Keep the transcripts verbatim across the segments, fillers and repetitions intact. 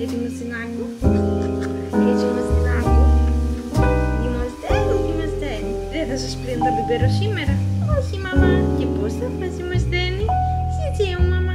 Έτοιμος στην άγκο. Έτοιμος στην άγκο. Γυμοστέρι, γυμοστέρι. Δεν θα σας πλύνω τα μπιμπέρο σήμερα. Όχι, μαμά. Και πώς θα φας γυμοστέρι? Σιτσί μου, μαμά.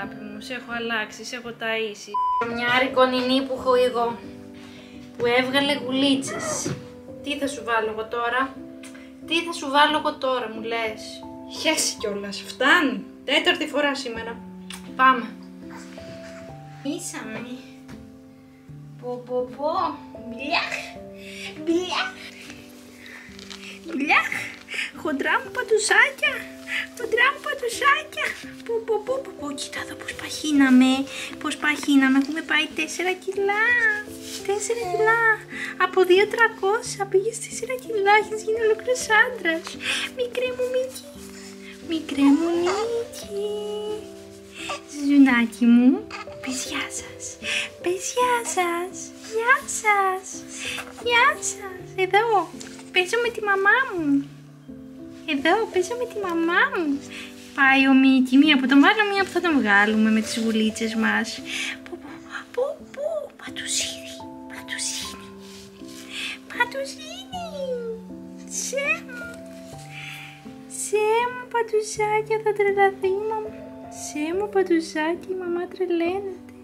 αγάπη μου, σε έχω αλλάξει, σε έχω ταΐσει. Βρωμιάρικο νινί που έχω εγώ, που έβγαλε γουλίτσες. Τι θα σου βάλω εγώ τώρα, τι θα σου βάλω εγώ τώρα, μου λες. Χέσει κιόλας, φτάνει. Τέταρτη φορά σήμερα. Πάμε. Ήσαμε. Πω πω πω. Μπλιάχ. Μπλιάχ. Μπλιάχ. Χοντρά μου πατουσάκια. Χοντρά μου πατουσάκια. Πω πω πω πω πω. Κοίτα εδώ πως παχύναμε. Πως παχύναμε. Έχουμε πάει τέσσερα κιλά. Τέσσερα κιλά. Από δύο τρακόσια πήγες τέσσερα κιλά. Έχεις γίνει ολόκληρος άντρας. Μικρέ μου Μίκη. Μικρέ μου Μίκη. Ζουνάκι μου. Πες γεια σας. Πες γεια σας. Γεια σας. Γεια σας. Εδώ. Παίζω με τη μαμά μου. Εδώ. Παίζω με τη μαμά μου. Πάει ο Μίκη. Μία που τον βάλω, μία που θα τον βγάλουμε με τις γουλίτσες μας. Πού, πού, πού, πού. Πατουσίνη. Πατουσίνη. Πατουσίνη. Σε μου. Σε μου πατουσάκια, θα τρελαθεί η μαμά. Σε μου πατουσάκι, η μαμά τρελαίνεται.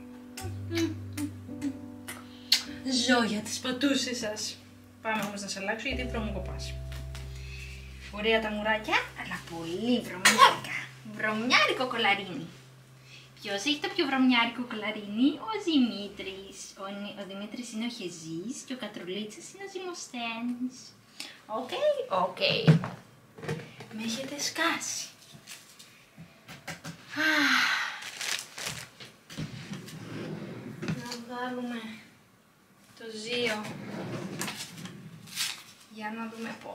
Ζω για τις πατούσες σας. Πάμε όμως να σε αλλάξω γιατί βρωμοκοπάς. Ωραία τα μουράκια, αλλά πολύ βρωμιάρικα. Βρωμιάρικο κολαρίνι. Ποιος έχει το πιο βρωμιάρικο κολαρίνι? Ο Δημήτρης. Ο, ο Δημήτρης είναι ο Χεζής και ο Κατρουλίτσας είναι ο Δημοσθένης. Οκ, οκ. Με έχετε σκάσει. Να βάλουμε το ζύο για να δούμε πω.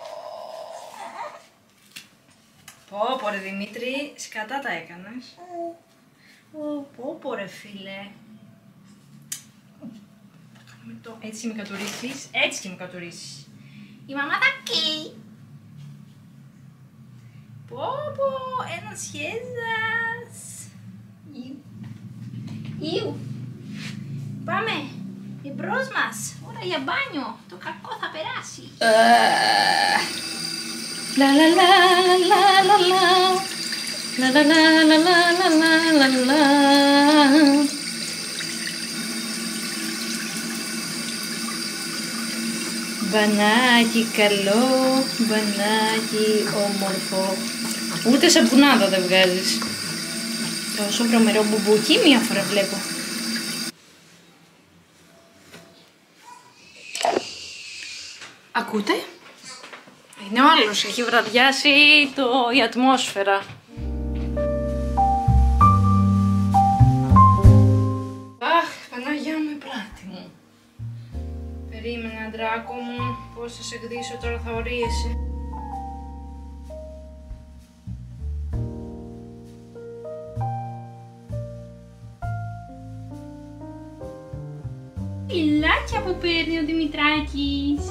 Πω πω ρε Δημήτρη, σκατά τα έκανες. Πω πω ρε φίλε. Έτσι με κατουρίσεις, έτσι και με κατουρίσεις. Η μαμά θα καίει. Πω πω, ένας χέζας. Ιου. Ιου. Πάμε, εμπρός μας. Ώρα για μπάνιο. Το κακό θα περάσει. Λα λα λα λα λα λα. Λα λα λα λα λα λα λα λα. Μπανάκι καλό, μπανάκι όμορφο. Ούτε σαπουνάδα δεν βγάζεις. Τόσο βρωμερό μπουμπούκι μία φορά βλέπω. Ακούτε? Είναι ο άλλος, έχει βραδιάσει το, η ατμόσφαιρα. Αχ, Παναγιά μου, η πλάτη μου. Περίμενε, αντράκο μου, πώς θα σε γδίσω τώρα, θα ορίεσαι. Πιλάκια που παίρνει ο Δημητράκης.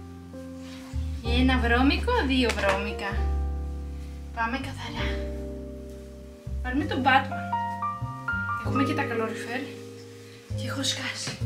Ένα βρώμικο, δύο βρώμικα. Πάμε καθαρά. Πάρουμε τον Batman. Έχουμε και τα καλοριφέρ και έχω σκάσει.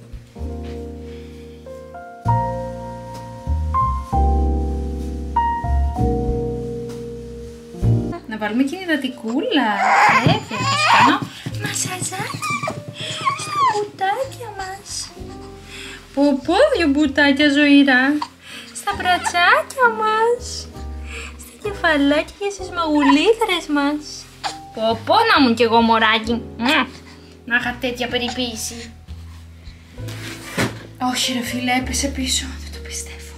Να βάλουμε και υδατικούλα. Βέβαια, θα σου κάνω μασαζάκι στα μπουτάκια μας. Πω πω, δύο μπουτάκια ζωηρά. Στα μπρατσάκια μας. Στα κεφαλάκια και στις μαγουλήθρες μας. Πω πω, να μου κι εγώ μωράκι. Να είχα τέτοια περιποίηση. Όχι ρε φίλε, έπεσε πίσω. Δεν το πιστεύω.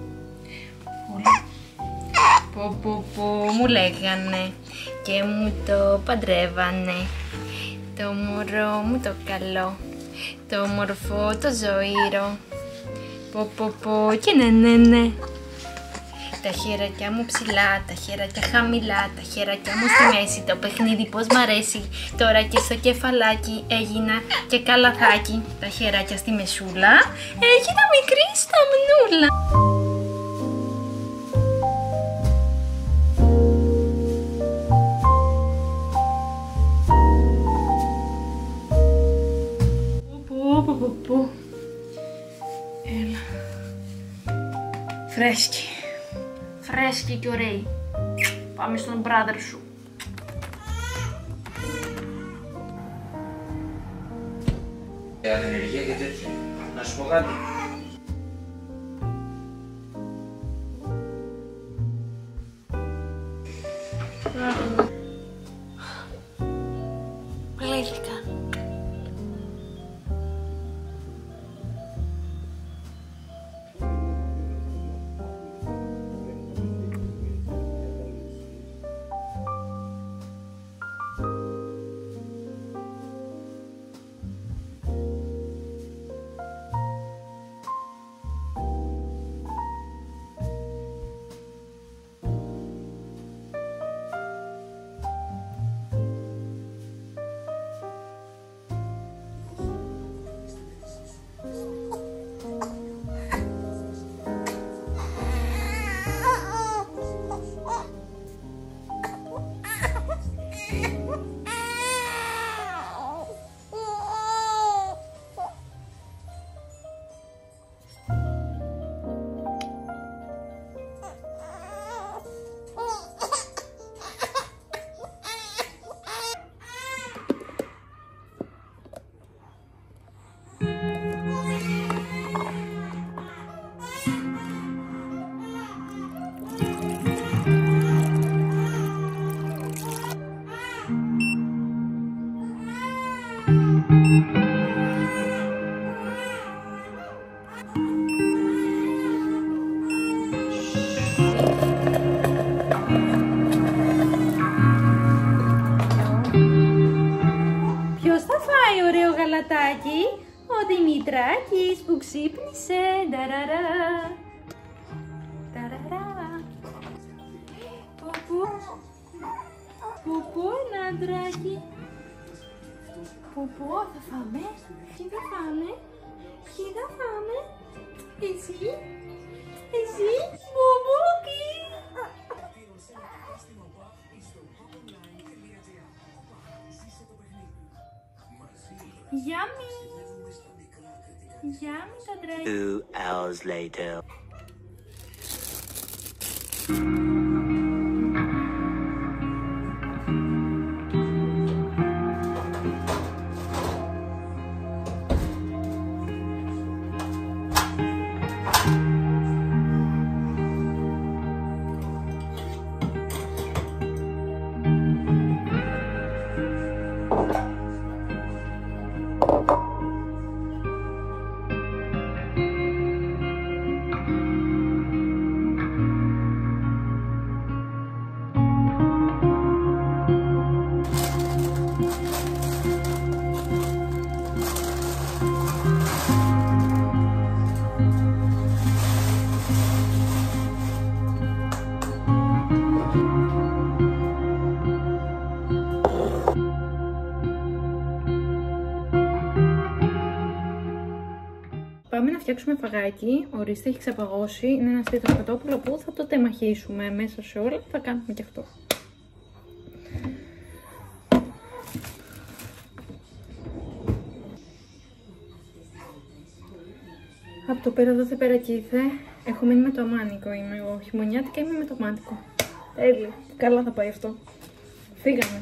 Πω πω πω, μου λέγανε και μου το παντρεύανε. Το μωρό μου το καλό, το μορφό το ζωήρο. Πω πω πω και ναι ναι ναι. Τα χεράκια μου ψηλά, τα χεράκια χαμηλά, τα χεράκια μου στη μέση. Το παιχνίδι πως μ' αρέσει. Τώρα και στο κεφαλάκι έγινα και καλαθάκι. Τα χεράκια στη μεσούλα, έγινα μικρή στα μνούλα. Πω πω πω πω. Έλα. Φρέσκι. Φρέσκι και ωραίοι. Πάμε στον brother σου. Για την ενεργεία και τέτοια. Να σου πω κάτι. Πλήθηκα. Ποιος θα φάει ωραίο γαλατάκι? Ο Δημητράκης που ξύπνησε. Ταραρα. Ταραρα. Ποπό. Ποπό, ένα αντράκι. Ποπό, θα φάμε? Τι θα φάμε? Τι θα φάμε? Εσύ? Εσύ? Ποπόκι. Yummy! Yummy το αντράκι. Two hours later. Πάμε να φτιάξουμε φαγάκι. Ορίστε, έχει ξαπαγώσει. Είναι ένα στήθος κοτόπουλο που θα το τεμαχίσουμε μέσα σε όλα. Θα κάνουμε και αυτό. Από το πέρα δόθε πέρα κήθε. Έχω μείνει με το αμάνικο. Είμαι εγώ. Χειμωνιάτικα είμαι με το αμάνικο. Τέλεια. Καλά θα πάει αυτό. Φύγαμε.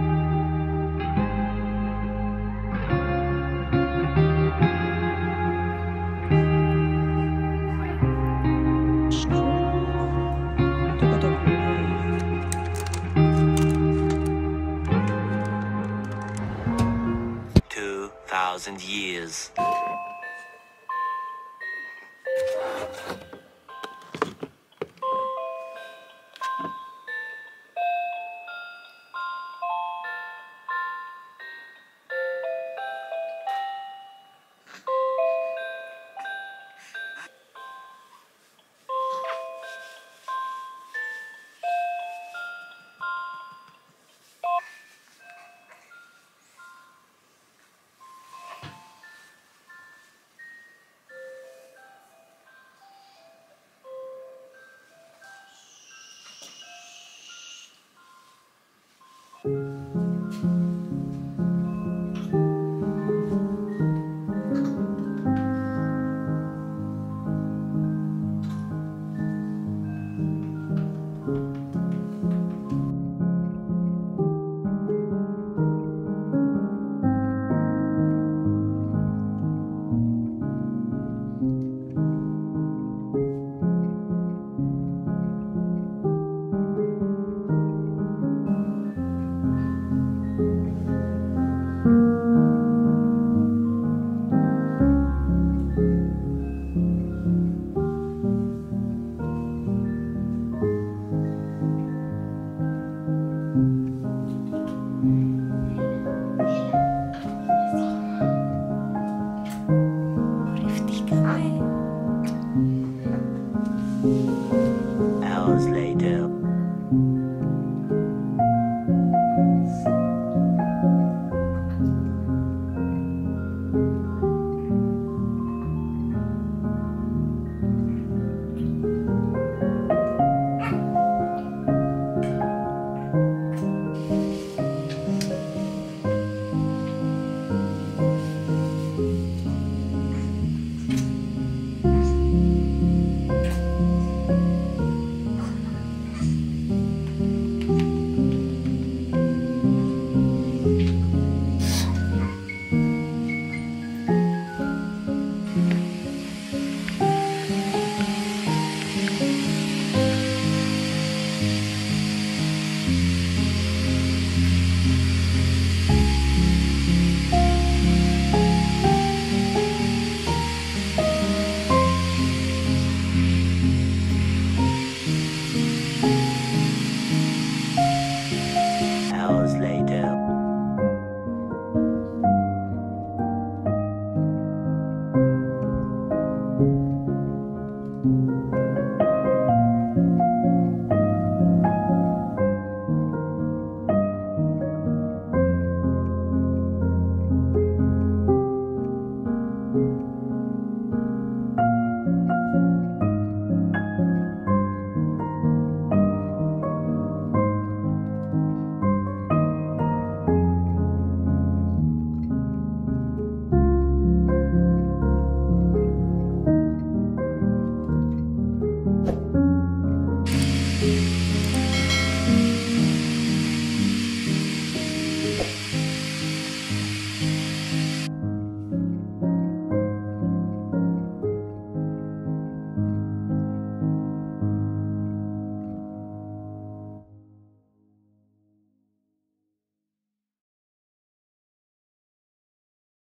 Two thousand years. hours later.